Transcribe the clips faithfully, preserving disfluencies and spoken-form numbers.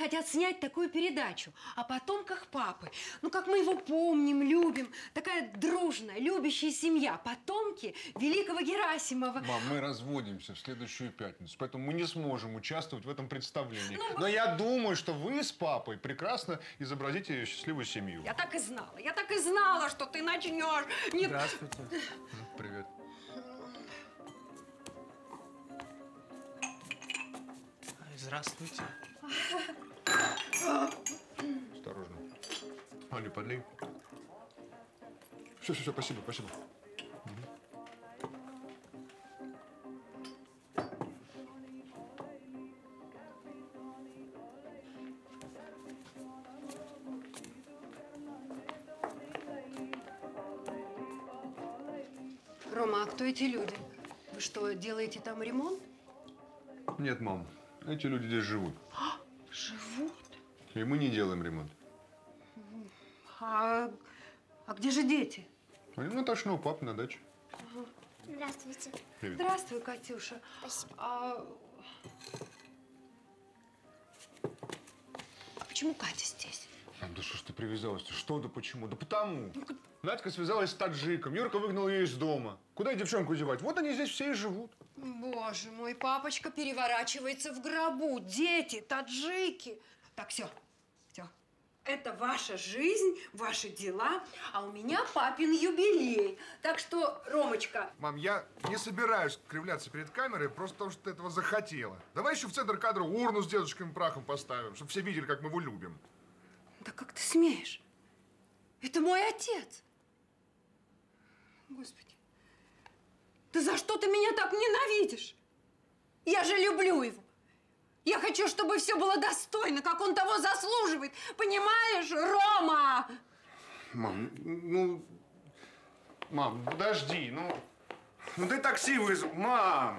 хотят снять такую передачу о потомках папы. Ну, как мы его помним, любим. Такая дружная, любящая семья. Потомки великого Герасимова. Мам, мы разводимся в следующую пятницу, поэтому мы не сможем участвовать в этом представлении. Ну, Но я думаю, что вы с папой прекрасно изобразите счастливую семью. Я так и знала. Я так и знала, что ты начнешь. Не... Здравствуйте. Привет. Здравствуйте. Осторожно. Али, подлей. Все, все, все, спасибо, спасибо. Рома, а кто эти люди? Вы что, делаете там ремонт? Нет, мам, эти люди здесь живут. А, живут? И мы не делаем ремонт. А, а где же дети? Они на Ташно, у папы на даче. Ага. Здравствуйте. Привет. Здравствуй, Катюша. Спасибо. А... а почему Катя здесь? Мам, да что ж ты привязалась? Что да почему? Да потому. Надька связалась с таджиком, Юрка выгнал ее из дома. Куда и девчонку девать? Вот они здесь все и живут. Боже мой, папочка переворачивается в гробу. Дети, таджики. Так, все, все. Это ваша жизнь, ваши дела, а у меня папин юбилей. Так что, Ромочка… Мам, я не собираюсь кривляться перед камерой просто потому, что ты этого захотела. Давай еще в центр кадра урну с дедушкиным прахом поставим, чтобы все видели, как мы его любим. Да как ты смеешь? Это мой отец. Господи, да за что ты меня так ненавидишь? Я же люблю его. Я хочу, чтобы все было достойно, как он того заслуживает. Понимаешь, Рома? Мам, ну… Мам, подожди, ну… Ну ты такси вызвал, мам!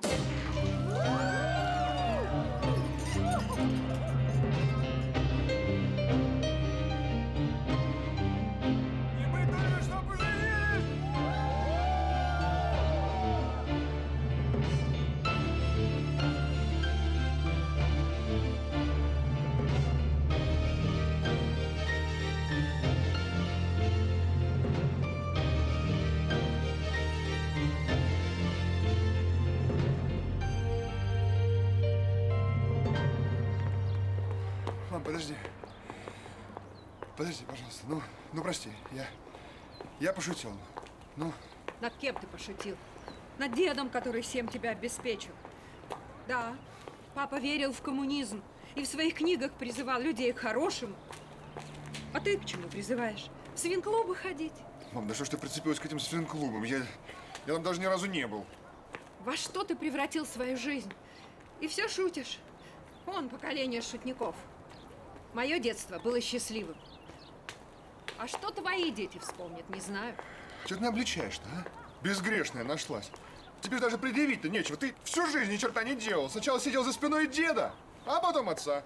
Мам, подожди. Подожди, пожалуйста. Ну, ну прости. Я, я пошутил. Ну. Над кем ты пошутил? Над дедом, который всем тебя обеспечил. Да, папа верил в коммунизм и в своих книгах призывал людей к хорошему. А ты к чему призываешь? В свин-клубы ходить? Мам, да что ж ты прицепилась к этим свин-клубам? Я, я там даже ни разу не был. Во что ты превратил свою жизнь? И все шутишь. Вон поколение шутников. Мое детство было счастливым. А что твои дети вспомнят, не знаю. Что ты меня обличаешь-то, а? Безгрешная нашлась. Теперь даже предъявить-то нечего. Ты всю жизнь ни черта не делал. Сначала сидел за спиной деда, а потом отца.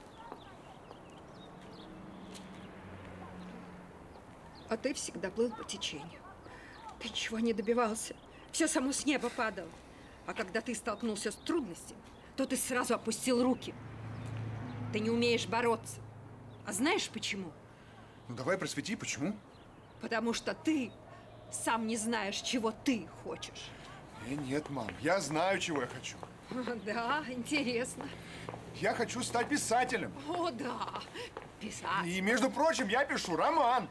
А ты всегда плыл по течению. Ты ничего не добивался. Все само с неба падало. А когда ты столкнулся с трудностями, то ты сразу опустил руки. Ты не умеешь бороться. А знаешь почему? Ну давай просвети, почему? Потому что ты сам не знаешь, чего ты хочешь. Э, нет, мам, я знаю, чего я хочу. Да, интересно. Я хочу стать писателем. О, да, писать. И, между прочим, я пишу роман.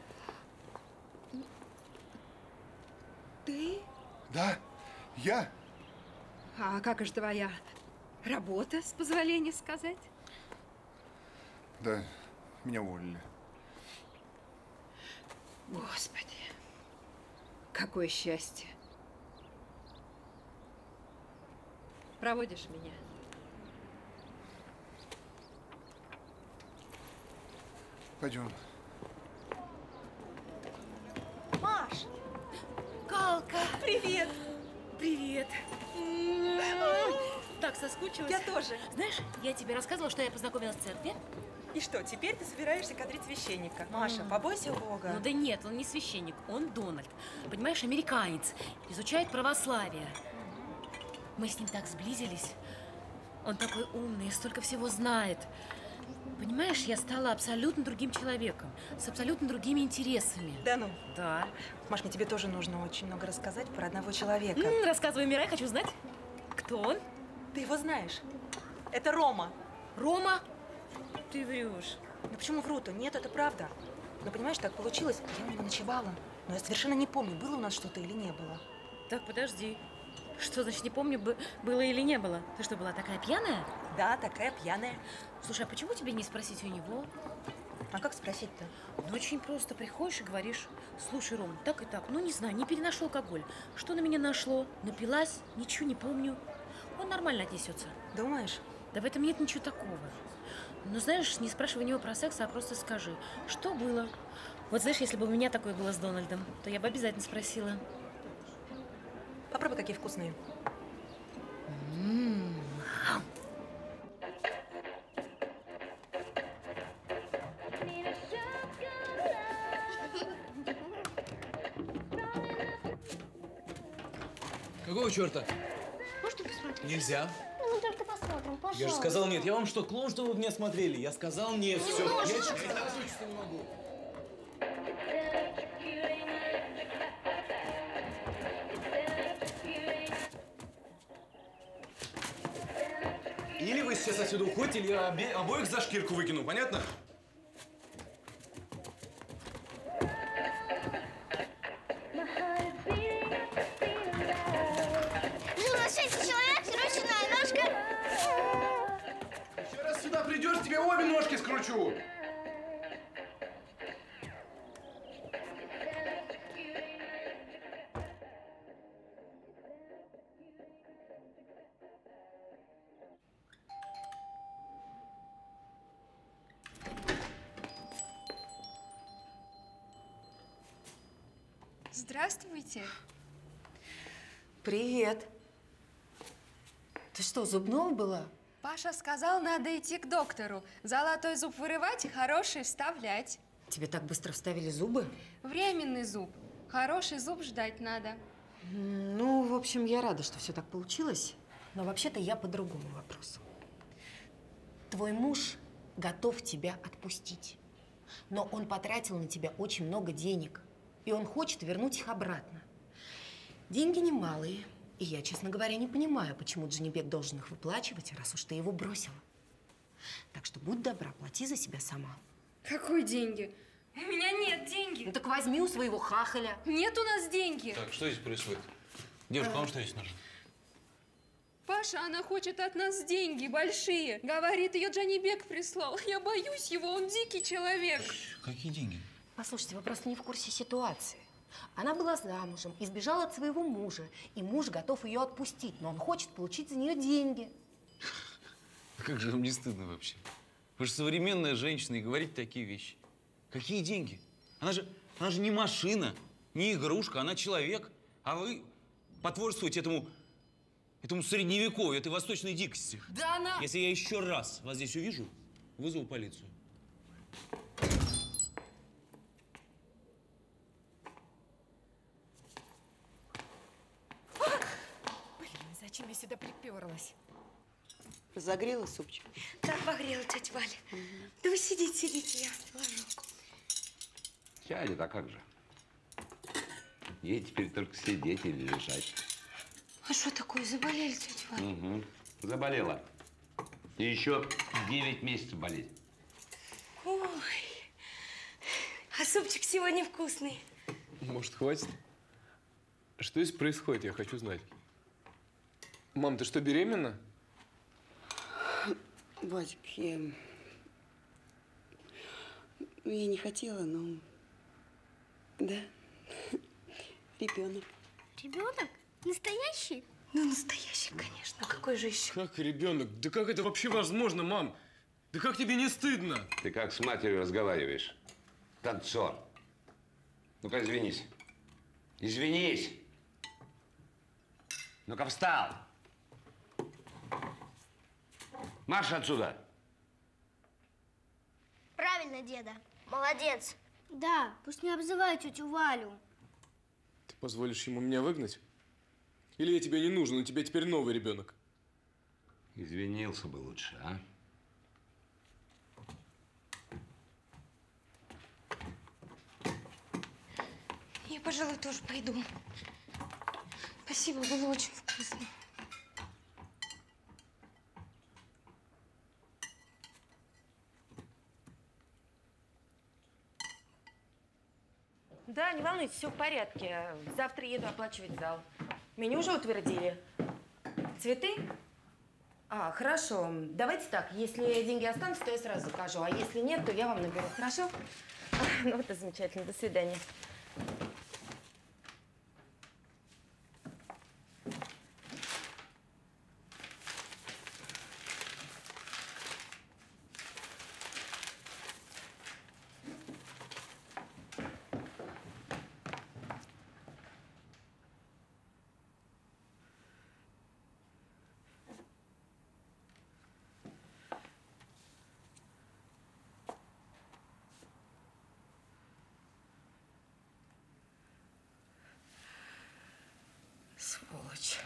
Ты? Да, я. А как же твоя работа, с позволения сказать? Да, меня уволили. Господи, какое счастье. Проводишь меня? Пойдем. Маш! Галка! Привет! Привет! Так соскучилась. Я тоже. Знаешь, я тебе рассказывала, что я познакомилась в церкви. И что, теперь ты собираешься кадрить священника? Маша, побойся Бога. Ну да нет, он не священник, он Дональд. Понимаешь, американец. Изучает православие. Мы с ним так сблизились. Он такой умный, столько всего знает. Понимаешь, я стала абсолютно другим человеком, с абсолютно другими интересами. Да ну? Да. Маш, мне тебе тоже нужно очень много рассказать про одного человека. М, рассказывай, Мирай, хочу знать. Кто он? Ты его знаешь. Это Рома. Рома? Ты врешь. Ну почему вру-то? Нет, это правда. Но понимаешь, так получилось, я у него ночевала. Но я совершенно не помню, было у нас что-то или не было. Так, подожди. Что значит не помню, бы- было или не было? Ты что, была такая пьяная? Да, такая пьяная. Слушай, а почему тебе не спросить у него? А как спросить-то? Ну, очень просто. Приходишь и говоришь: слушай, Ром, так и так, ну, не знаю, не переношу алкоголь. Что на меня нашло? Напилась, ничего не помню. Он нормально отнесется. Думаешь? Да в этом нет ничего такого. Но знаешь, не спрашивай у него про секс, а просто скажи, что было. Вот знаешь, если бы у меня такое было с Дональдом, то я бы обязательно спросила. Попробуй, какие вкусные. Какого черта? Можно посмотреть? Нельзя. Ну, мы только посмотрим, пожалуйста. Я же сказал нет. Я вам что, клоун, что вы меня смотрели? Я сказал нет. Все. Я честно озвучиться не могу. Или вы сейчас отсюда уходите, или я обе- обоих за шкирку выкину, понятно? Жила шесть человек, ручная ножка. Еще раз сюда придешь, тебе обе ножки скручу. Здравствуйте. Привет. Ты что, зубного была? Паша сказал, надо идти к доктору. Золотой зуб вырывать и хороший вставлять. Тебе так быстро вставили зубы? Временный зуб. Хороший зуб ждать надо. М, Ну, в общем, я рада, что все так получилось. Но вообще-то я по другому вопросу. Твой муж готов тебя отпустить. Но он потратил на тебя очень много денег. И он хочет вернуть их обратно. Деньги немалые. И я, честно говоря, не понимаю, почему Джанибек должен их выплачивать, раз уж ты его бросила. Так что будь добра, плати за себя сама. Какой деньги? У меня нет деньги. Ну так возьми у своего хахаля. Нет у нас деньги. Так, что здесь происходит? Девушка, вам что здесь нужно? Паша, она хочет от нас деньги большие. Говорит, ее Джанибек прислал. Я боюсь его, он дикий человек. Какие деньги? Послушайте, вы просто не в курсе ситуации. Она была замужем, избежала от своего мужа, и муж готов ее отпустить, но он хочет получить за нее деньги. Как же вам не стыдно вообще? Вы же современная женщина и говорите такие вещи. Какие деньги? Она же, она же не машина, не игрушка, она человек. А вы потворствуете этому, этому средневековью, этой восточной дикости. Да она… Если я еще раз вас здесь увижу, вызову полицию. Зачем я сюда приперлась? Разогрела супчик? Да, погрела, тетя Валя. Угу. Да вы сидите, сидите, я ложу. Сядет, а как же? Ей теперь только сидеть или лежать. А что такое, заболели, тетя Валя? Угу. Заболела. И еще девять месяцев болеть. Ой, а супчик сегодня вкусный. Может, хватит? Что здесь происходит, я хочу знать. Мам, ты что, беременна? Вадик, я… Ну, я не хотела, но… Да, ребенок. Ребенок? Настоящий? Ну, настоящий, конечно. Какой же еще? Как ребенок? Да как это вообще возможно, мам? Да как тебе не стыдно? Ты как с матерью разговариваешь? Танцор. Ну-ка, извинись. Извинись! Ну-ка, встал! Марш отсюда! Правильно, деда. Молодец. Да, пусть не обзывают тетю Валю. Ты позволишь ему меня выгнать? Или я тебе не нужен, у тебя теперь новый ребенок? Извинился бы лучше, а? я, пожалуй, тоже пойду. Спасибо, было очень вкусно. Да, не волнуйтесь, все в порядке. Завтра еду оплачивать зал. Меню уже утвердили. Цветы? А, хорошо. Давайте так, если деньги останутся, то я сразу закажу. А если нет, то я вам наберу. Хорошо? Ну вот и замечательно. До свидания. Сволочь.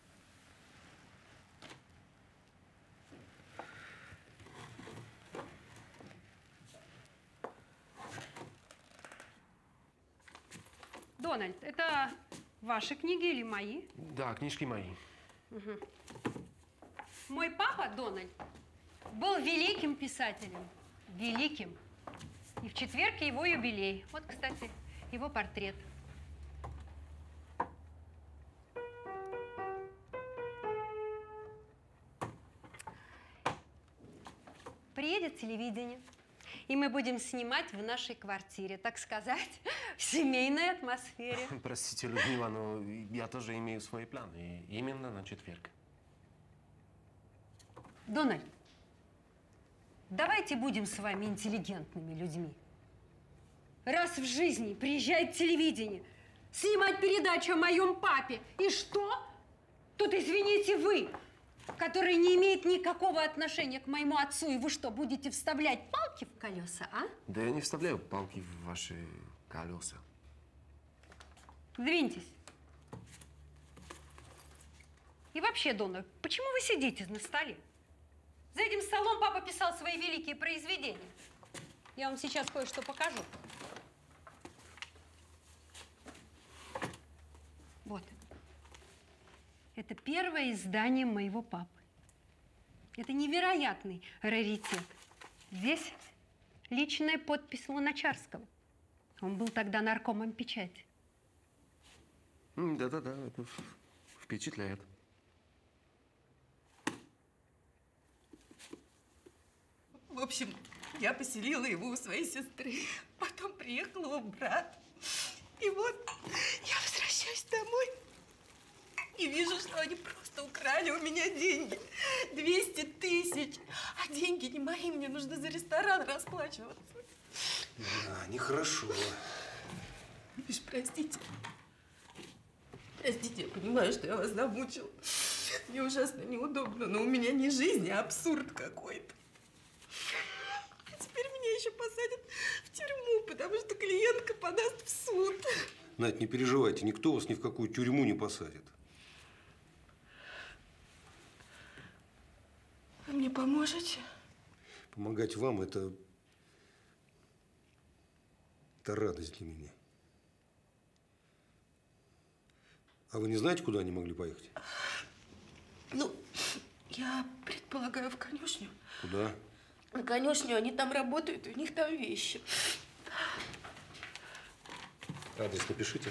Дональд, это ваши книги или мои? Да, книжки мои. Угу. Мой папа, Дональд, был великим писателем. Великим. И в четверг его юбилей. Вот, кстати, его портрет. Приедет телевидение, и мы будем снимать в нашей квартире, так сказать, в семейной атмосфере. Простите, Людмила, но я тоже имею свои планы. И именно на четверг. Дональд, давайте будем с вами интеллигентными людьми. Раз в жизни приезжает телевидение, снимать передачу о моем папе. И что? Тут, извините, вы, который не имеет никакого отношения к моему отцу, и вы что, будете вставлять палки в колеса, а? Да я не вставляю палки в ваши колеса. Двиньтесь. И вообще, Дональд, почему вы сидите на столе? За этим столом папа писал свои великие произведения. Я вам сейчас кое-что покажу. Вот. Это первое издание моего папы. Это невероятный раритет. Здесь личная подпись Луначарского. Он был тогда наркомом печати. Да-да-да, это впечатляет. В общем, я поселила его у своей сестры. Потом приехал его брат. И вот я возвращаюсь домой и вижу, что они просто украли у меня деньги. двести тысяч. А деньги не мои, мне нужно за ресторан расплачиваться. Да, нехорошо. Лишь простите. Простите, я понимаю, что я вас замучила. Мне ужасно неудобно, но у меня не жизнь, а абсурд какой-то. А теперь меня еще посадят в тюрьму, потому что клиентка подаст в суд. Надь, не переживайте, никто вас ни в какую тюрьму не посадит. Вы мне поможете? Помогать вам – это… это радость для меня. А вы не знаете, куда они могли поехать? Ну, я предполагаю, в конюшню. Куда? На конюшню, они там работают, и у них там вещи. Адрес напишите.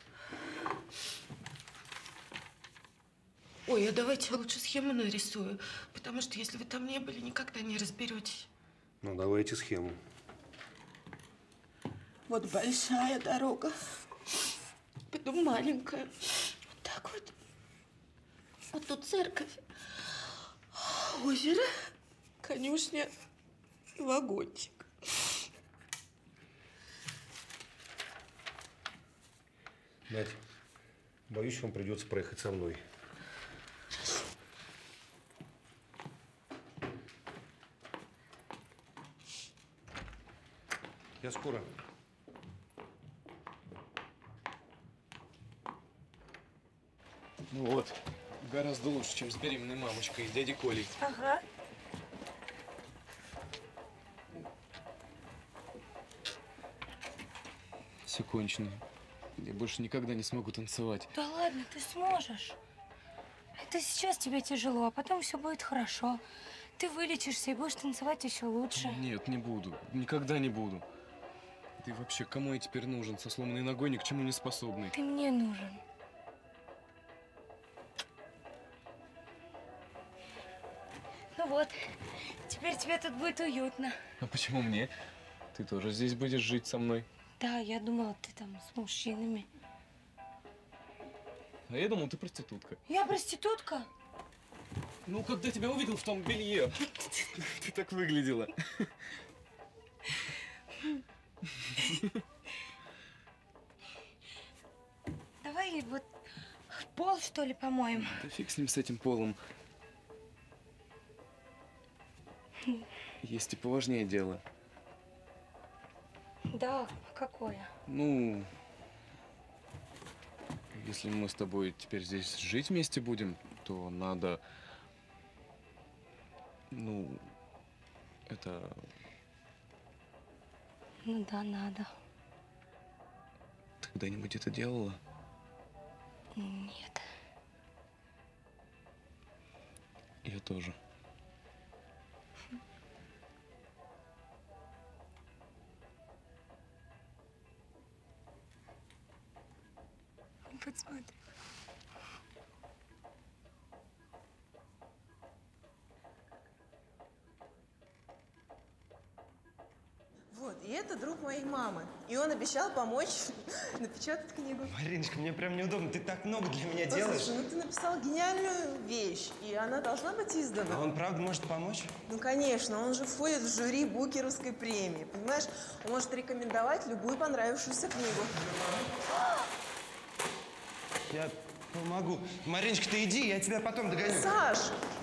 Ой, а давайте я лучше схему нарисую, потому что если вы там не были, никогда не разберетесь. Ну, давайте схему. Вот большая дорога, потом маленькая. Вот так вот. Вот тут церковь, озеро, конюшня и вагончик. Надь, боюсь, вам придется проехать со мной. Я скоро. Ну вот, гораздо лучше, чем с беременной мамочкой и дядей Колей. Ага. Все кончено. Я больше никогда не смогу танцевать. Да ладно, ты сможешь. Это сейчас тебе тяжело, а потом все будет хорошо. Ты вылечишься и будешь танцевать еще лучше. Нет, не буду. Никогда не буду. Ты вообще кому я теперь нужен? Со сломанной ногой ни к чему не способный. Ты мне нужен. Ну вот, теперь тебе тут будет уютно. А почему мне? Ты тоже здесь будешь жить со мной? Да, я думала, ты там с мужчинами. А я думал, ты проститутка. Я проститутка? Ну, когда тебя увидел в том белье, ты так выглядела. Давай вот пол, что ли, помоем? Да фиг с ним, с этим полом. Есть и поважнее дело. Да, какое? Ну, если мы с тобой теперь здесь жить вместе будем, то надо, ну, это… Ну да, надо. Ты когда-нибудь это делала? Нет. Я тоже. Посмотри. Вот, и это друг моей мамы. И он обещал помочь напечатать книгу. Мариночка, мне прям неудобно. Ты так много для меня делаешь. Слушай, ну ты написал гениальную вещь, и она должна быть издана. А он правда может помочь? Ну, конечно, он же входит в жюри Букеровской премии. Понимаешь, он может рекомендовать любую понравившуюся книгу. Я помогу. Мариночка, ты иди, я тебя потом догоню. Саш!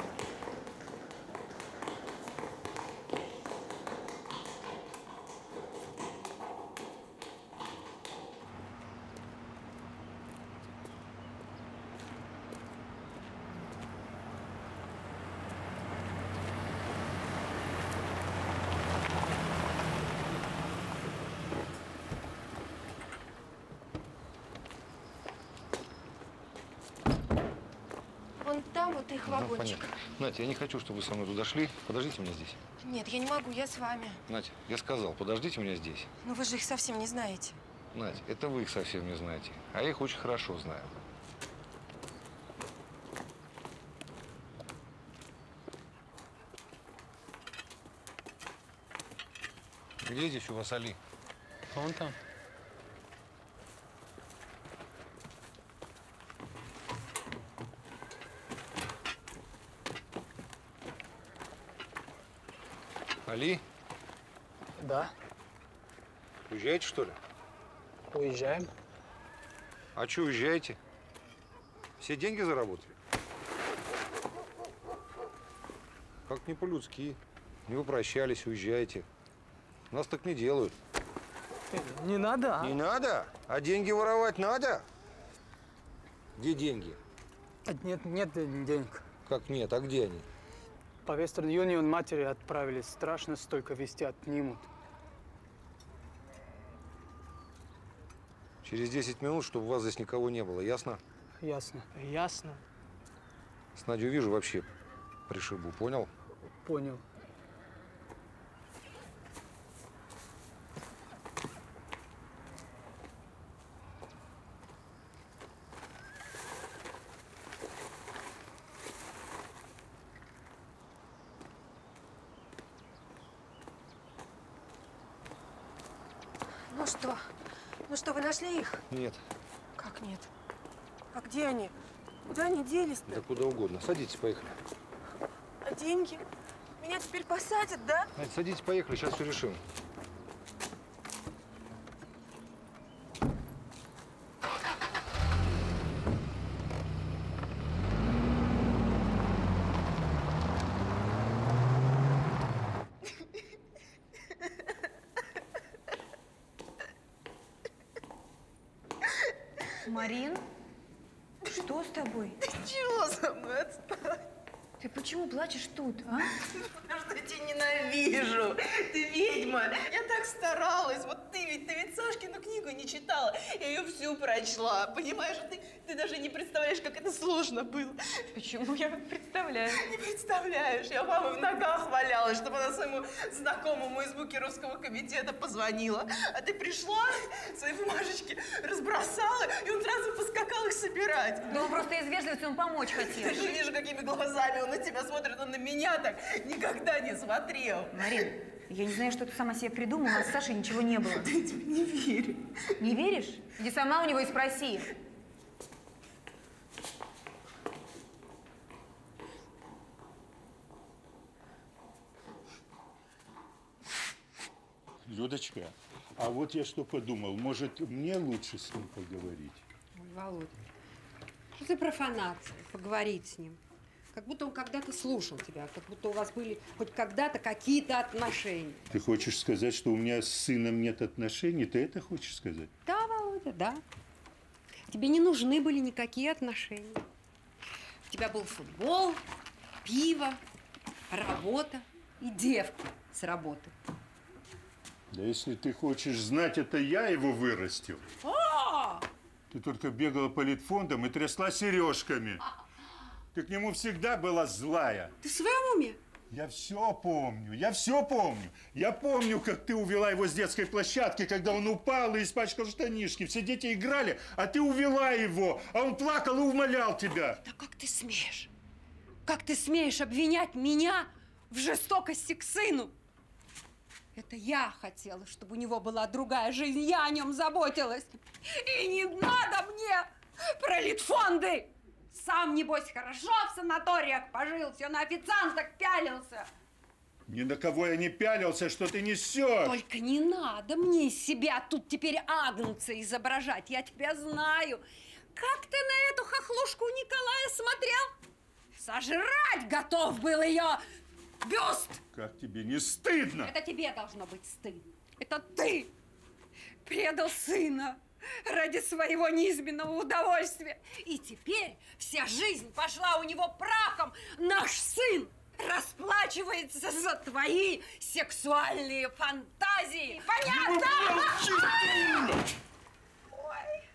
Вон там вот их вагончик. Понятно. Надь, я не хочу, чтобы вы со мной туда шли. Подождите меня здесь. Нет, я не могу, я с вами. Надь, я сказал, подождите меня здесь. Но вы же их совсем не знаете. Надь, это вы их совсем не знаете, а я их очень хорошо знаю. Где здесь у вас Али? Вон там. Али? Да. Уезжаете, что ли? Уезжаем. А что уезжаете? Все деньги заработали? Как не по-людски. Не попрощались, уезжаете. Нас так не делают. Не надо, а? Не надо? А деньги воровать надо? Где деньги? Нет, нет денег. Как нет? А где они? По Western Union матери отправились. Страшно столько вести отнимут. Через десять минут, чтобы у вас здесь никого не было, ясно? Ясно. Ясно. С Надей увижу, вообще пришибу, понял? Понял. Ну что? Ну что, вы нашли их? Нет. Как нет? А где они? Куда они делись-то? Да куда угодно. Садитесь, поехали. А деньги? Меня теперь посадят, да? Надь, садитесь, поехали, сейчас все решим. Марин, что с тобой? Чего со мной? Отстань. Ты почему плачешь тут, а? Потому что я тебя ненавижу. Ты ведьма. Я так старалась. Вот ты ведь, ты ведь Сашкину книгу не читала. Я ее всю прочла. Понимаешь, ты, ты даже не представляешь, как это сложно было. Почему? Я представляю. Не представляешь. Я маме в ногах валялась, чтобы она своему знакомому из букеровского комитета позвонила. А ты пришла, свои бумажечки разбросала, и он сразу поскакал их собирать. Да он просто из вежливости, он помочь хотел. Ты же вижу, какими глазами он на тебя смотрит. Он на меня так никогда не смотрел. Марин, я не знаю, что ты сама себе придумала, а с Сашей ничего не было. Да я тебе не верю. Не веришь? Иди сама у него и спроси. Людочка, а вот я что подумал, может, мне лучше с ним поговорить? Ой, Володя, что за профанация, поговорить с ним? Как будто он когда-то слушал тебя, как будто у вас были хоть когда-то какие-то отношения. Ты хочешь сказать, что у меня с сыном нет отношений? Ты это хочешь сказать? Да, Володя, да. Тебе не нужны были никакие отношения. У тебя был футбол, пиво, работа и девка с работы. Да если ты хочешь знать, это я его вырастил. О! Ты только бегала по литфондам и трясла сережками. Ты к нему всегда была злая. Ты в своем уме? Я все помню, я все помню. Я помню, как ты увела его с детской площадки, когда он упал и испачкал штанишки. Все дети играли, а ты увела его, а он плакал и умолял тебя. Да как ты смеешь? Как ты смеешь обвинять меня в жестокости к сыну? Это я хотела, чтобы у него была другая жизнь, я о нем заботилась. И не надо мне про литфонды! Сам, небось, хорошо в санаториях пожил, все на официанток пялился. Ни на кого я не пялился, что ты несешь. Только не надо мне из себя тут теперь Агнца изображать, я тебя знаю. Как ты на эту хохлушку Николая смотрел? Сожрать готов был ее бюст. Как тебе не стыдно? Это тебе должно быть стыдно. Это ты предал сына ради своего низменного удовольствия. И теперь вся жизнь пошла у него прахом. Наш сын расплачивается за твои сексуальные фантазии. Понятно? Ой.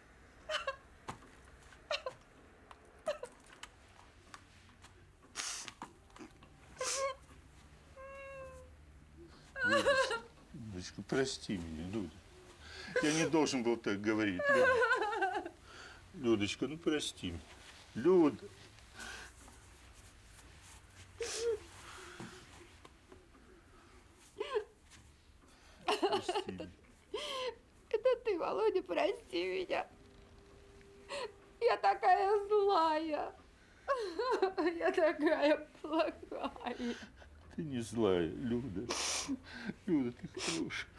Дочка, прости меня, Люда. Я не должен был так говорить. Люда. Людочка, ну прости. Люда. Прости. Это ты, Володя, прости меня. Я такая злая. Я такая плохая. Ты не злая, Люда. Люда, ты хорошая.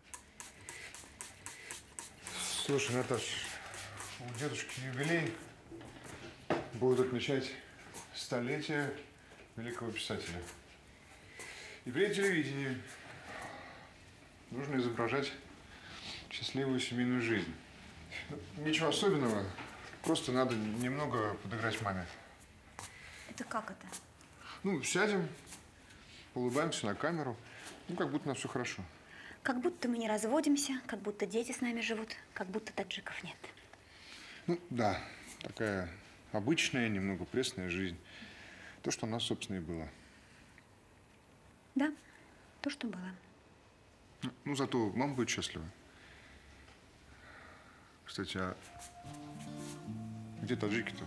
Слушай, Наташ, у дедушки юбилей. Будут отмечать столетие великого писателя. И при телевидении нужно изображать счастливую семейную жизнь. Ну, ничего особенного, просто надо немного подыграть маме. Это как это? Ну, сядем, улыбаемся на камеру, ну, как будто у нас все хорошо. Как будто мы не разводимся, как будто дети с нами живут, как будто таджиков нет. Ну, да, такая обычная, немного пресная жизнь. То, что у нас, собственно, и было. Да, то, что было. Ну, зато мама будет счастлива. Кстати, а где таджики-то?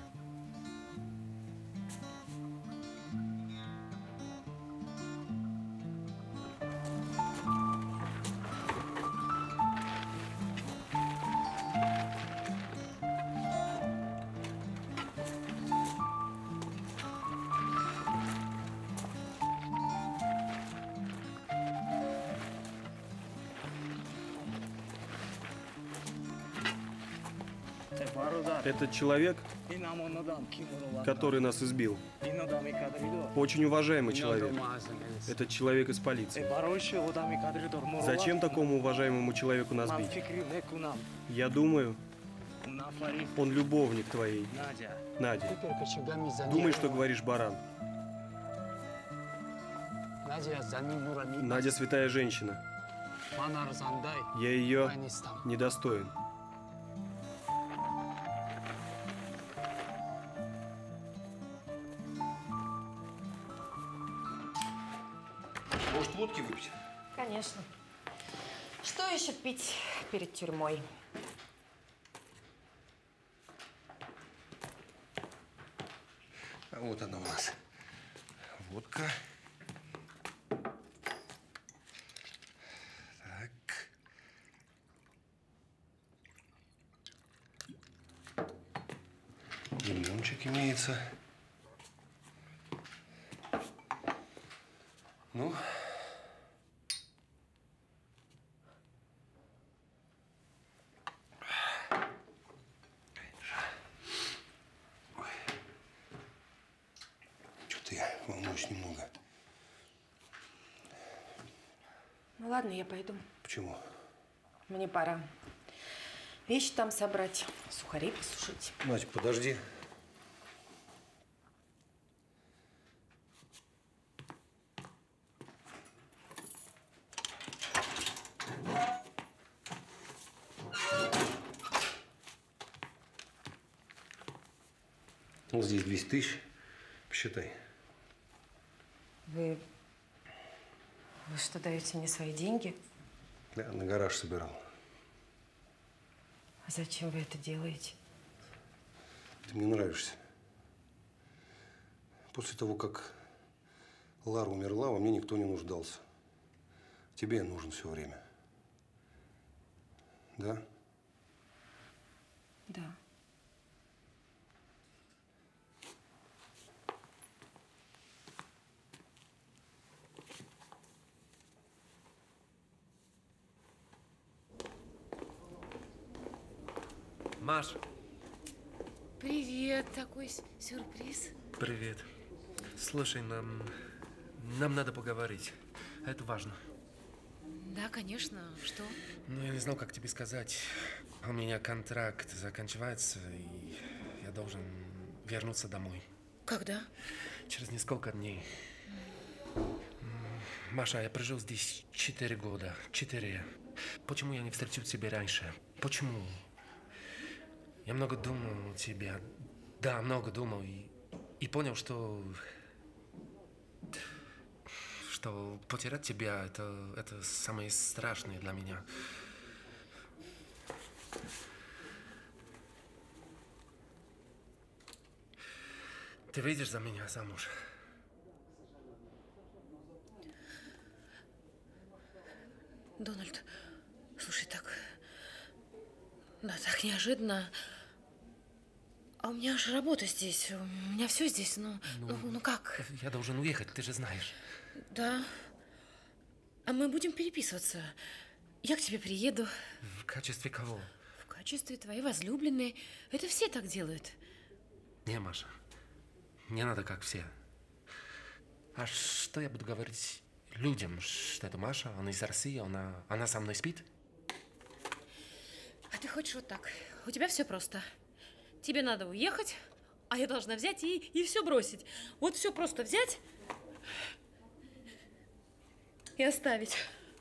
Этот человек, который нас избил, очень уважаемый человек. Этот человек из полиции. Зачем такому уважаемому человеку нас бить? Я думаю, он любовник твоей, Надя. Думай, что говоришь, баран. Надя святая женщина. Я ее недостоин. Может, водки выпить? Конечно. Что еще пить перед тюрьмой? А вот она у нас. Водка. Так. Лимончик имеется. Ну. Что-то я волнуюсь немного. Ну ладно, я пойду. Почему? Мне пора. Вещи там собрать, сухари посушить. Надь, подожди. Вот здесь двести тысяч. Посчитай. Вы... Вы что, даете мне свои деньги? Да, на гараж собирал. А зачем вы это делаете? Ты мне нравишься. После того, как Лара умерла, во мне никто не нуждался. Тебе я нужен все время. Да? Да. Маш. Привет, такой сюрприз. Привет. Слушай, нам, нам надо поговорить. Это важно. Да, конечно. Что? Ну, я не знал, как тебе сказать. У меня контракт заканчивается, и я должен вернуться домой. Когда? Через несколько дней. Маша, я прожил здесь четыре года. Четыре. Почему я не встретил тебя раньше? Почему? Я много думал о тебе. Да, много думал. И, и понял, что... Что потерять тебя, это, это самое страшное для меня. Ты выйдешь за меня замуж? Дональд, слушай, так... Да, так неожиданно. А у меня же работа здесь, у меня все здесь, ну, ну, ну, ну как? Я должен уехать, ты же знаешь. Да. А мы будем переписываться. Я к тебе приеду. В качестве кого? В качестве твоей возлюбленной. Это все так делают. Не, Маша, не надо как все. А что я буду говорить людям, что это Маша, она из России, она, она со мной спит? А ты хочешь вот так? У тебя все просто. Тебе надо уехать, а я должна взять и, и все бросить. Вот все просто взять и оставить.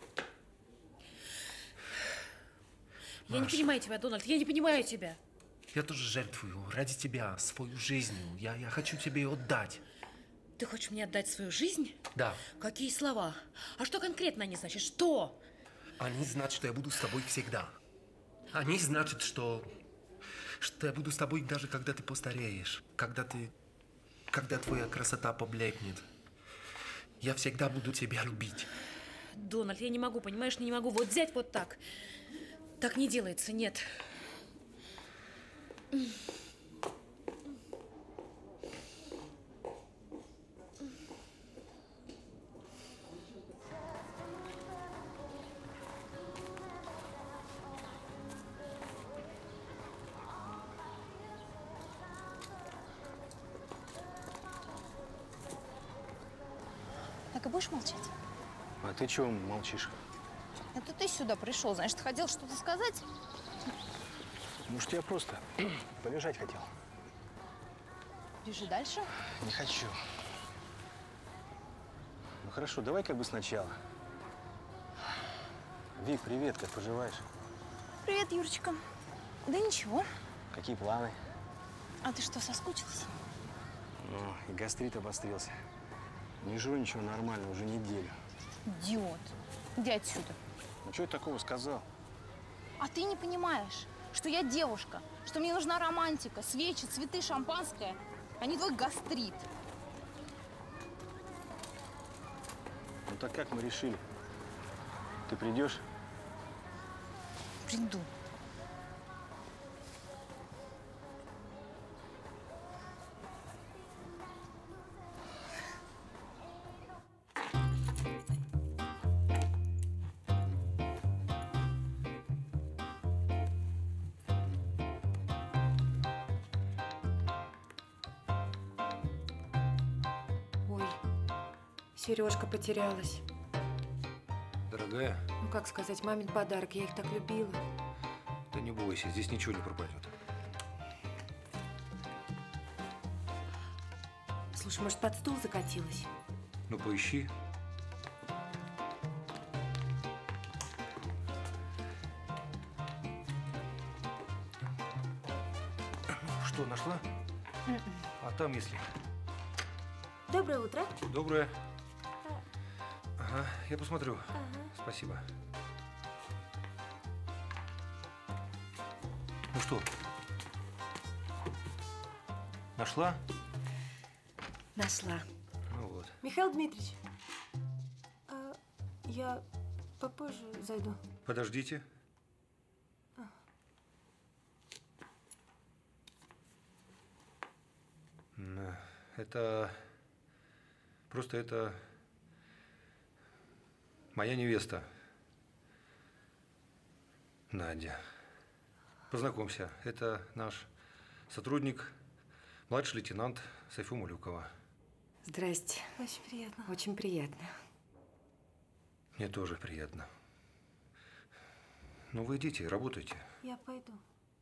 Я не понимаю тебя, Дональд, я не понимаю тебя. Я тоже жертвую ради тебя, свою жизнь. Я, я хочу тебе ее отдать. Ты хочешь мне отдать свою жизнь? Да. Какие слова? А что конкретно они значат? Что? Они значат, что я буду с тобой всегда. Они значат, что, что я буду с тобой даже когда ты постареешь, когда ты, когда твоя красота поблекнет. Я всегда буду тебя любить. Дональд, я не могу, понимаешь, не могу вот взять вот так. Так не делается, нет. Так и будешь молчать? А ты чего молчишь? Это ты сюда пришел, значит, хотел что-то сказать? Может, я просто полежать хотел. Лежи дальше. Не хочу. Ну хорошо, давай как бы сначала. Вик, привет, как поживаешь? Привет, Юрочка. Да ничего. Какие планы? А ты что, соскучился? Ну, и гастрит обострился. Не жру ничего нормально уже неделю. Идиот. Иди отсюда. Ну, что я такого сказал? А ты не понимаешь, что я девушка, что мне нужна романтика, свечи, цветы, шампанское, а не твой гастрит. Ну, так как мы решили? Ты придешь? Приду. Ой, сережка потерялась. Дорогая, Ну, как сказать, мамин подарок, я их так любила. да не бойся, здесь ничего не пропадет. Слушай, может, под стул закатилась? Ну, поищи. Что, нашла? А там, если… Доброе утро. Доброе. Ага, я посмотрю. Спасибо. Ну что? Нашла? Нашла. Ну вот. Михаил Дмитриевич, а я попозже зайду. Подождите. М, Это… Просто это… Моя невеста. Надя. Познакомься, это наш сотрудник, младший лейтенант Сайфу Малюкова. Здрасте. Очень приятно. Очень приятно. Мне тоже приятно. Ну, вы идите, работайте. Я пойду.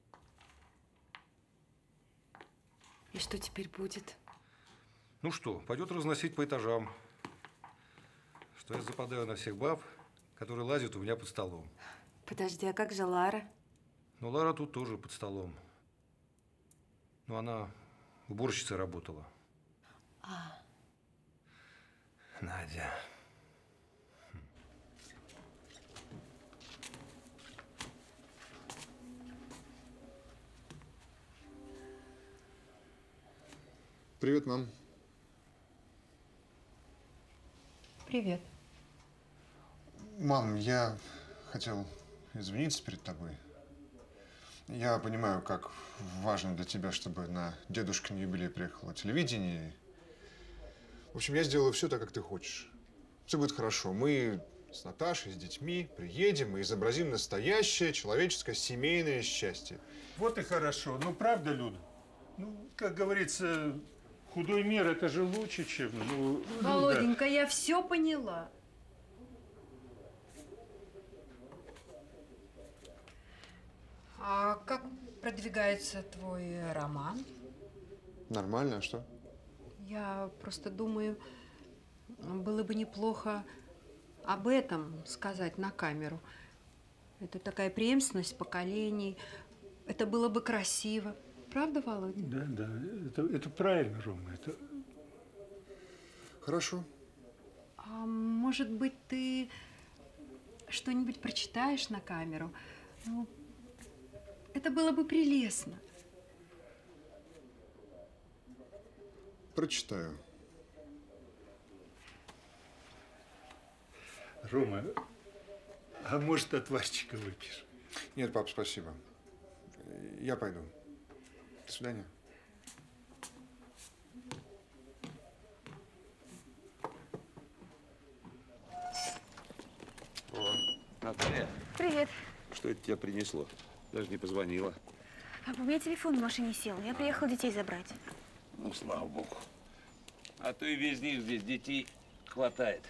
И что теперь будет? Ну что, пойдет разносить по этажам, что я западаю на всех баб, которые лазят у меня под столом. Подожди, а как же Лара? Ну, Лара тут тоже под столом. Ну, она уборщицей работала. А. Надя. Привет, мам. Привет. Мам, я хотел извиниться перед тобой. Я понимаю, как важно для тебя, чтобы на дедушкин юбилей приехало телевидение. В общем, я сделаю все так, как ты хочешь. Все будет хорошо. Мы с Наташей, с детьми приедем и изобразим настоящее человеческое семейное счастье. Вот и хорошо. Ну, правда, Люда? Ну, как говорится, худой мир – это же лучше, чем… Ну, Володенька, я все поняла. А как продвигается твой роман? Нормально, а что? Я просто думаю, было бы неплохо об этом сказать на камеру. Это такая преемственность поколений. Это было бы красиво. Правда, Володя? Да, да, это, это правильно, Рома. Это… Хорошо. А может быть, ты что-нибудь прочитаешь на камеру? Ну, это было бы прелестно. Прочитаю. Рома, а может, отварчика выпьешь? Нет, пап, спасибо. Я пойду. До свидания. О, Наталья, Привет. что это тебя принесло? Даже не позвонила. А у меня телефон в машине сел. Я приехала детей забрать. Ну, слава богу. А то и без них здесь детей хватает.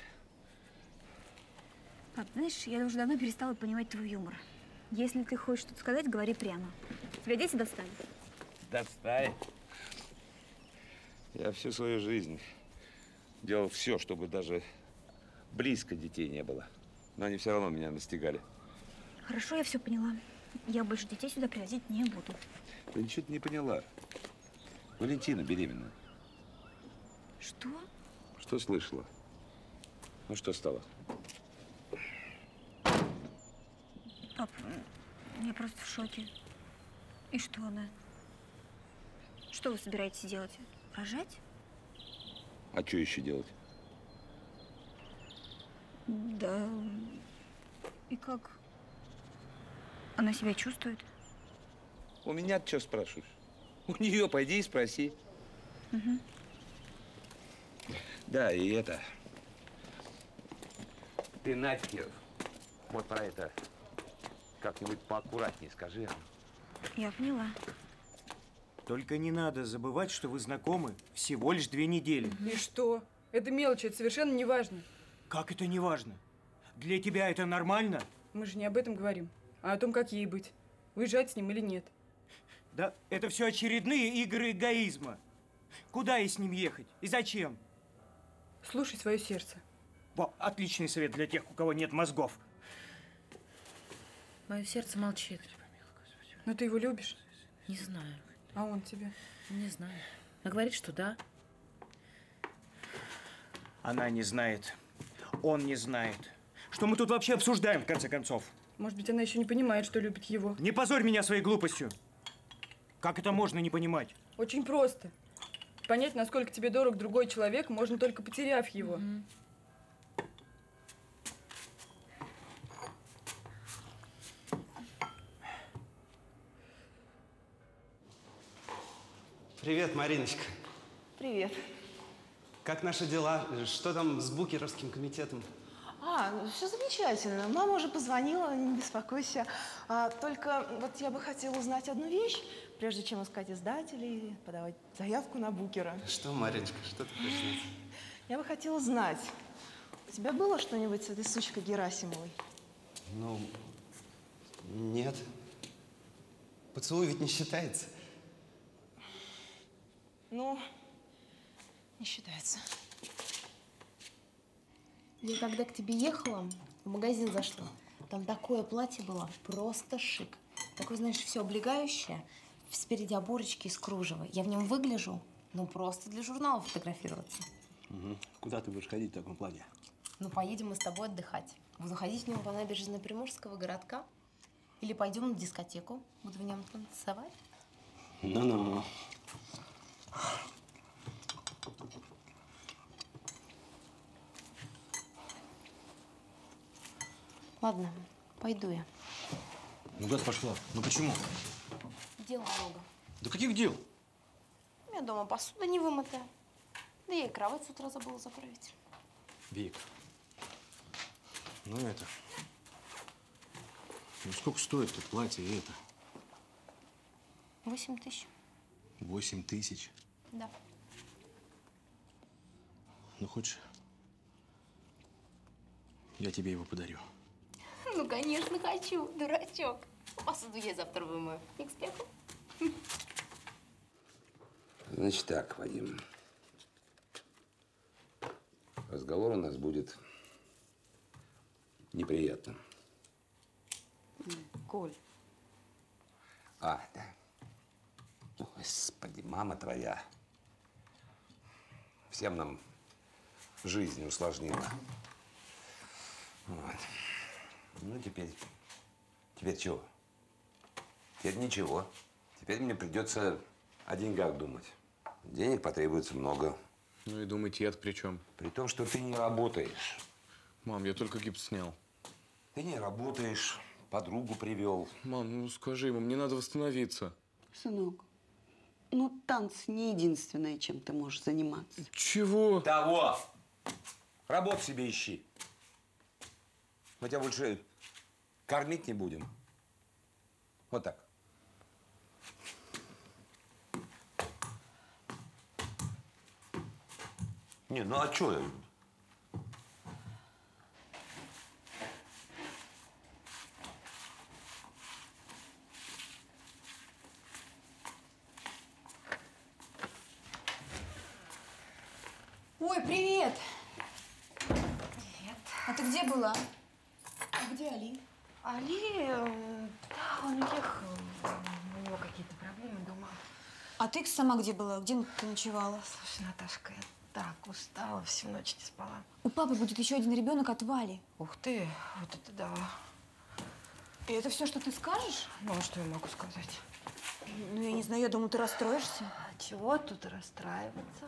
Пап, знаешь, я уже давно перестала понимать твой юмор. Если ты хочешь что-то сказать, говори прямо. Тебя дети достали? Достай. Я всю свою жизнь делал все, чтобы даже близко детей не было. Но они все равно меня настигали. Хорошо, я все поняла. Я больше детей сюда привозить не буду. Ты ничего не поняла. Валентина беременна. Что? Что слышала? Ну что стало? Пап, я просто в шоке. И что она? Что вы собираетесь делать? Рожать? А что еще делать? Да. И как? Она себя чувствует? У меня что спрашиваешь? У нее пойди и спроси. Угу. Да, и это. Ты, Надьке, вот про это как-нибудь поаккуратнее скажи. Я поняла. Только не надо забывать, что вы знакомы всего лишь две недели. И что? Это мелочи, это совершенно не важно. Как это не важно? Для тебя это нормально? Мы же не об этом говорим, а о том, как ей быть. Уезжать с ним или нет. Да, это все очередные игры эгоизма. Куда ей с ним ехать? И зачем? Слушай свое сердце. Во, отличный совет для тех, у кого нет мозгов. Мое сердце молчит. Но ты его любишь? Не знаю. А он тебя? Не знаю. А говорит, что да. Она не знает. Он не знает. Что мы тут вообще обсуждаем, в конце концов? Может быть, она еще не понимает, что любит его. Не позорь меня своей глупостью. Как это можно не понимать? Очень просто. Понять, насколько тебе дорог другой человек, можно только потеряв его. Угу. Привет, Мариночка. Привет. Как наши дела? Что там с букеровским комитетом? А, ну, все замечательно. Мама уже позвонила, не беспокойся. А, только вот я бы хотела узнать одну вещь, прежде чем искать издателей, подавать заявку на букера. Что, Мариночка, что ты хочешь знать? Я бы хотела знать, у тебя было что-нибудь с этой сучкой Герасимовой? Ну, нет. Поцелуй ведь не считается. Ну, не считается. Я когда к тебе ехала, в магазин зашла. Там такое платье было, просто шик. Такое, знаешь, все облегающее, спереди оборочки из кружева. Я в нем выгляжу, ну, просто для журнала фотографироваться. Угу. Куда ты будешь ходить в таком платье? Ну, поедем мы с тобой отдыхать. Буду ходить в нем по набережной Приморского городка. Или пойдем на дискотеку. Буду в нем танцевать. Ну-ну. Ладно, пойду я. Ну куда ты пошла? Ну почему? Дел много. Да каких дел? У меня дома посуда не вымытая. Да я и кровать с утра забыла заправить. Вик. Ну это. Ну сколько стоит это платье и это? Восемь тысяч. Восемь тысяч? Да. Ну хочешь, я тебе его подарю. Ну, конечно, хочу, дурачок. Посуду я завтра вымою. И к спеху. Значит так, Вадим. Разговор у нас будет неприятным. Коль. А, да. Господи, мама твоя. Всем нам жизнь усложнила. Вот. Ну, теперь… Теперь чего? Теперь ничего. Теперь мне придется о деньгах думать. Денег потребуется много. Ну и думать я-то при чем? При том, что ты не работаешь. Мам, я только гипс снял. Ты не работаешь, подругу привел. Мам, ну скажи ему, мне надо восстановиться. Сынок, ну танцы не единственное, чем ты можешь заниматься. Чего? Того! Работу себе ищи. Мы тебя больше кормить не будем. Вот так. Не, ну а что? Ой, привет! Привет. А ты где была? А где Али? Али, э, да, он уехал. У него какие-то проблемы дома. А ты сама где была? Где ты ночевала? Слушай, Наташка, я так устала, всю ночь не спала. У папы будет еще один ребенок от Вали. Ух ты, вот это да. И это все, что ты скажешь? Ну, а что я могу сказать? Ну, я не знаю, я думаю, ты расстроишься. А чего тут расстраиваться?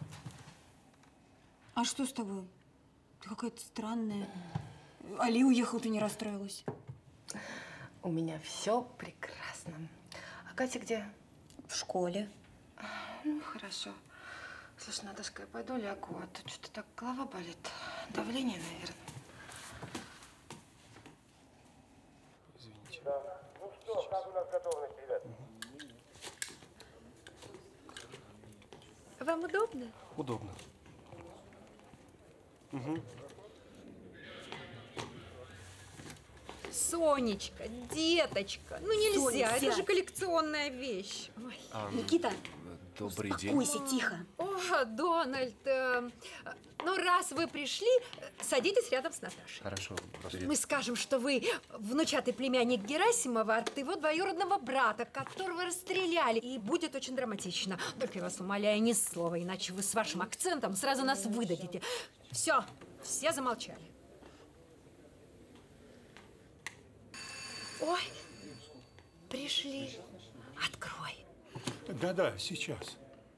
А что с тобой? Ты какая-то странная. Али уехал, ты не расстроилась? У меня все прекрасно. А Катя где? В школе. Ну, хорошо. Слушай, Наташка, я пойду лягу, а то что-то так голова болит. Давление, наверное. Извините. Да. Ну что, как у нас готовность, ребят? Вам удобно? Удобно. Угу. Сонечка, деточка, ну нельзя, Соня, это сядь. же коллекционная вещь. Ой. А, Никита, добрый день. успокойся, тихо. О, Дональд, э, ну раз вы пришли, садитесь рядом с Наташей. Хорошо. Просто... Мы скажем, что вы внучатый племянник Герасимова от его двоюродного брата, которого расстреляли. И будет очень драматично. Только я вас умоляю, ни слова, иначе вы с вашим акцентом сразу нас выдадите. Все, все замолчали. Ой, пришли. Открой. Да-да, сейчас.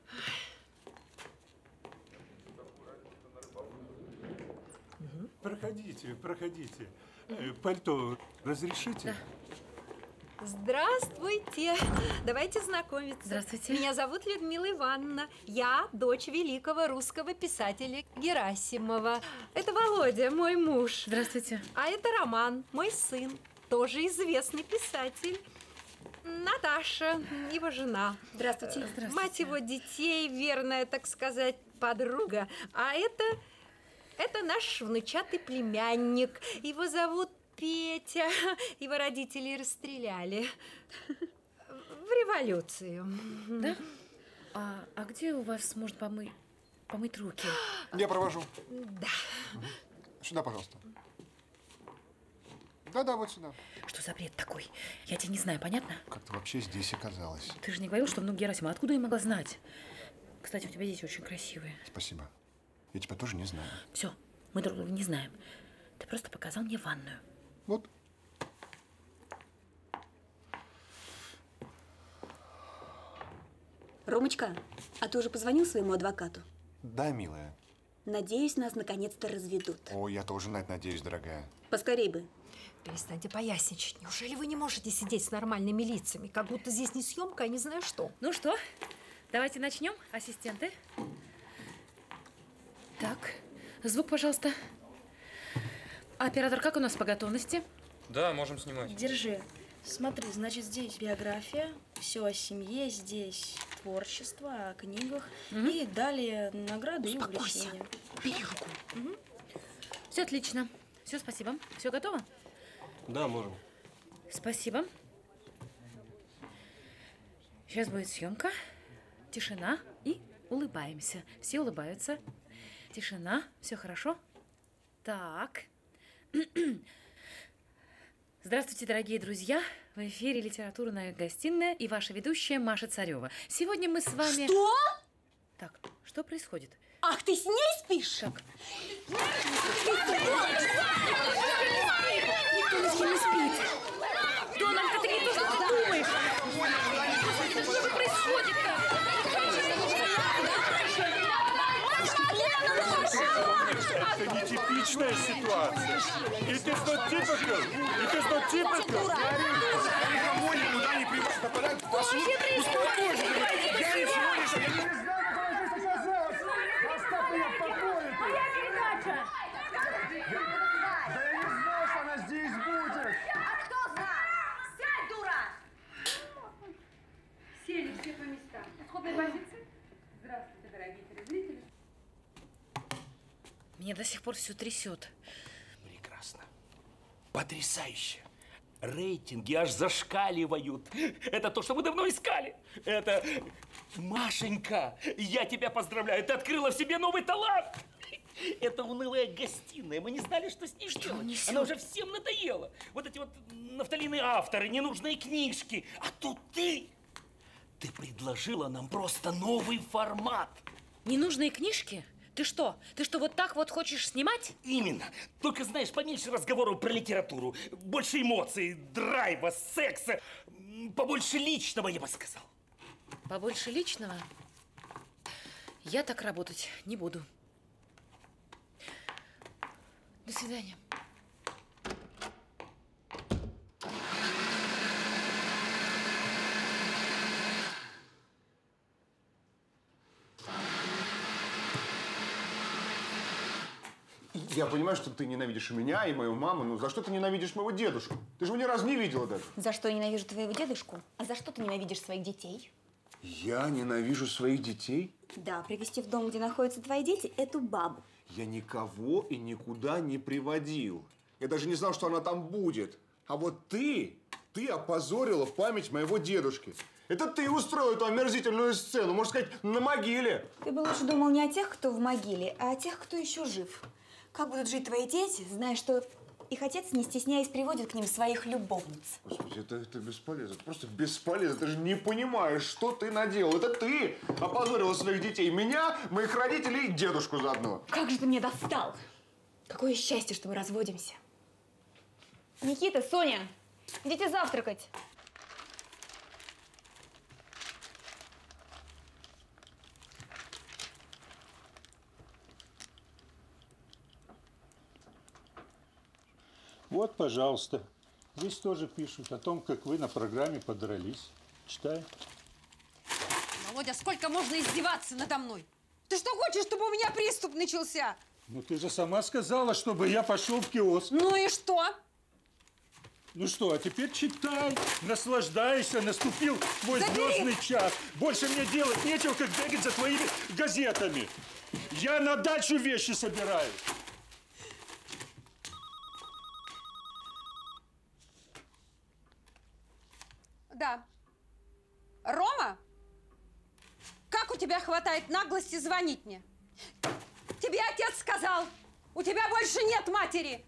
Проходите, проходите. Э, Пальто разрешите? Здравствуйте. Давайте знакомиться. Здравствуйте. Меня зовут Людмила Ивановна. Я дочь великого русского писателя Герасимова. Это Володя, мой муж. Здравствуйте. А это Роман, мой сын. Тоже известный писатель. Наташа, его жена. Здравствуйте. Здравствуйте. Мать его детей, верная, так сказать, подруга. А это, это наш внучатый племянник. Его зовут Петя. Его родители расстреляли в революцию. Да? А, а где у вас можно помыть, помыть руки? Я провожу. Да. Сюда, пожалуйста. Да-да, вот сюда. Что за бред такой? Я тебя не знаю, понятно? Как ты вообще здесь оказалась? Ты же не говорил, что внук Герасима. Откуда я могла знать? Кстати, у тебя дети очень красивые. Спасибо. Я тебя тоже не знаю. Все, мы друг друга не знаем. Ты просто показал мне ванную. Вот. Ромочка, а ты уже позвонил своему адвокату? Да, милая. Надеюсь, нас наконец-то разведут. О, я тоже на это надеюсь, дорогая. Поскорей бы. Перестаньте поясничать. Неужели вы не можете сидеть с нормальными лицами? Как будто здесь не съемка, а не знаю что. Ну что, давайте начнем, ассистенты. Так, звук, пожалуйста. Оператор, как у нас по готовности? Да, можем снимать. Держи. Смотри, значит, здесь биография, все о семье, здесь творчество, о книгах. Угу. И далее награды и Успокойся. увлечения. Бери руку. Угу. Все отлично. Все, спасибо. Все готово? Да, можем. Спасибо. Сейчас будет съемка. Тишина и улыбаемся. Все улыбаются. Тишина. Все хорошо? Так. Здравствуйте, дорогие друзья! В эфире «Литературная гостиная» и ваша ведущая Маша Царева. Сегодня мы с вами… Что? Так, что происходит? Ах, ты с ней спишь? Так. Никто ни с кем не спит. Дональд, это не то, что ты думаешь! Что происходит-то? Это нетипичная ситуация. It is not typical. It is not typical. Никого никуда не приводит. Попадает в пашу. Успокойся. Гарри всего лишь... Я не знаю, какая здесь оказалась. Оставь меня в покое. Моя передача. Да я не знал, что она здесь будет. А кто знал? Сядь, дура! Сели все по местам. Исходные позиции? Здравствуйте, дорогие телезрители. Меня до сих пор все трясет. Прекрасно. Потрясающе. Рейтинги аж зашкаливают. Это то, что мы давно искали. Это... Машенька, я тебя поздравляю. Ты открыла в себе новый талант. Это унылая гостиная. Мы не знали, что с ней что делать. несет? Она уже всем надоела. Вот эти вот нафталиные авторы, ненужные книжки. А тут ты, ты предложила нам просто новый формат. Ненужные книжки? Ты что? Ты что, вот так вот хочешь снимать? Именно. Только, знаешь, поменьше разговоров про литературу. Больше эмоций, драйва, секса. Побольше личного, я бы сказал. Побольше личного? Я так работать не буду. До свидания. Я понимаю, что ты ненавидишь и меня, и мою маму, но за что ты ненавидишь моего дедушку? Ты же его ни разу не видела даже. За что я ненавижу твоего дедушку? А за что ты ненавидишь своих детей? Я ненавижу своих детей? Да, привезти в дом, где находятся твои дети, эту бабу. Я никого и никуда не приводил. Я даже не знал, что она там будет. А вот ты, ты опозорила память моего дедушки. Это ты устроил эту омерзительную сцену, можно сказать, на могиле. Ты бы лучше думал не о тех, кто в могиле, а о тех, кто еще жив. Как будут жить твои дети, зная, что их отец, не стесняясь, приводит к ним своих любовниц? Господи, это, это бесполезно. Это просто бесполезно. Ты же не понимаешь, что ты наделал. Это ты опозорила своих детей. Меня, моих родителей и дедушку заодно. Как же ты мне достал! Какое счастье, что мы разводимся. Никита, Соня, идите завтракать. Вот, пожалуйста. Здесь тоже пишут о том, как вы на программе подрались. Читай. Володя, сколько можно издеваться надо мной? Ты что хочешь, чтобы у меня приступ начался? Ну, ты же сама сказала, чтобы я пошел в киоск. Ну и что? Ну что, а теперь читай, наслаждайся, наступил твой Забери! звездный час. Больше мне делать нечего, как бегать за твоими газетами. Я на дачу вещи собираю. Да. Рома? Как у тебя хватает наглости звонить мне? Тебе отец сказал, у тебя больше нет матери.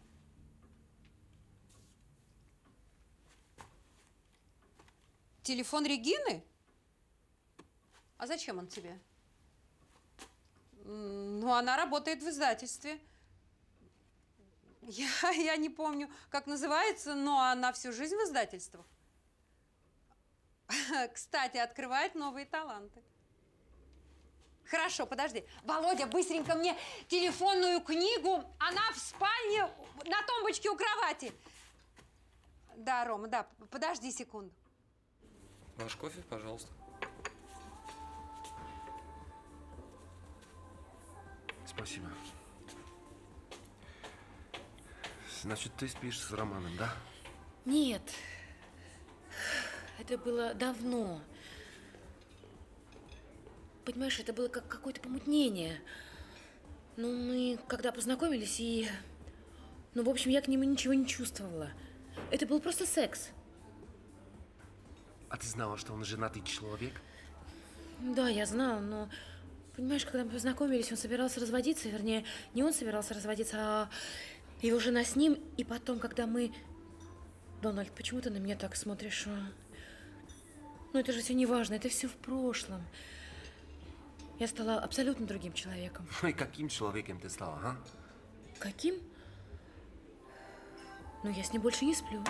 Телефон Регины? А зачем он тебе? Ну, она работает в издательстве. Я, я не помню, как называется, но она всю жизнь в издательствах. Кстати, открывает новые таланты. Хорошо, подожди. Володя, быстренько мне телефонную книгу. Она в спальне на тумбочке у кровати. Да, Рома, да. Подожди секунду. Ваш кофе, пожалуйста. Спасибо. Значит, ты спишь с Романом, да? Нет. Это было давно. Понимаешь, это было как какое-то помутнение. Ну, мы когда познакомились и... Ну, в общем, я к нему ничего не чувствовала. Это был просто секс. А ты знала, что он женатый человек? Да, я знала, но... Понимаешь, когда мы познакомились, он собирался разводиться. Вернее, не он собирался разводиться, а его жена с ним. И потом, когда мы... Дональд, почему ты на меня так смотришь? А? Ну, это же все не важно, это все в прошлом. Я стала абсолютно другим человеком. Ну и каким человеком ты стала, а? Каким? Ну, я с ним больше не сплю.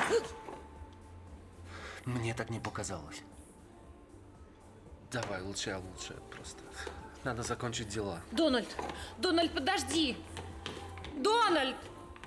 Мне так не показалось. Давай, лучше, а лучше просто. Надо закончить дела. Дональд! Дональд, подожди! Дональд!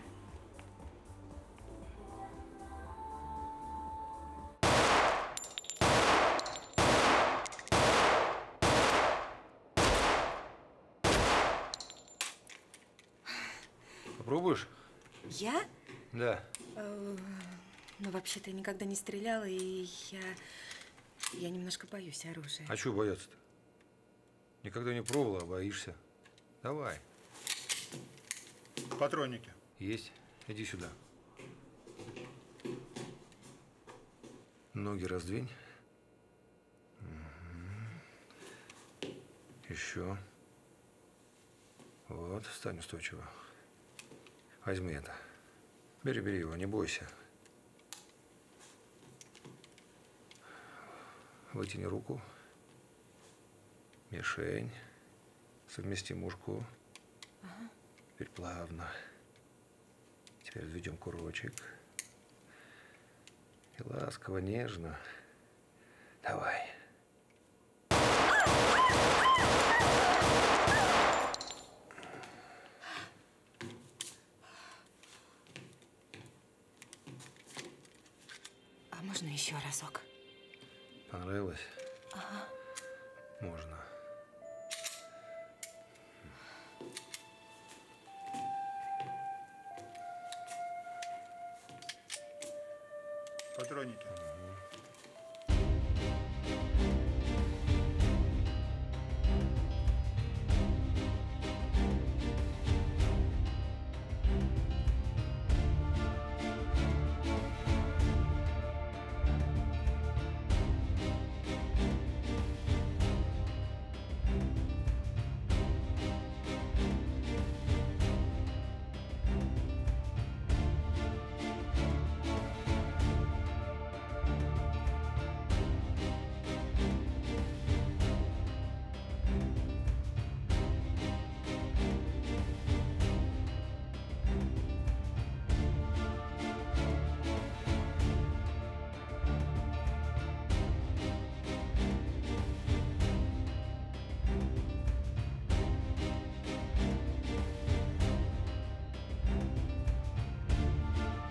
Попробуешь? Я? Да. Э, ну, вообще-то я никогда не стреляла, и я... Я немножко боюсь оружия. А чего бояться-то? Никогда не пробовала, а боишься. Давай. Патронники. Есть. Иди сюда. Ноги раздвинь. Угу. Еще. Вот, встань устойчиво. Возьми это. Бери, бери его, не бойся. Вытяни руку. Мишень. Совмести мушку. Ага. Теперь плавно. Теперь введем курочек. И ласково, нежно. Давай. А можно еще разок? Понравилось? Ага. Можно. Патроники.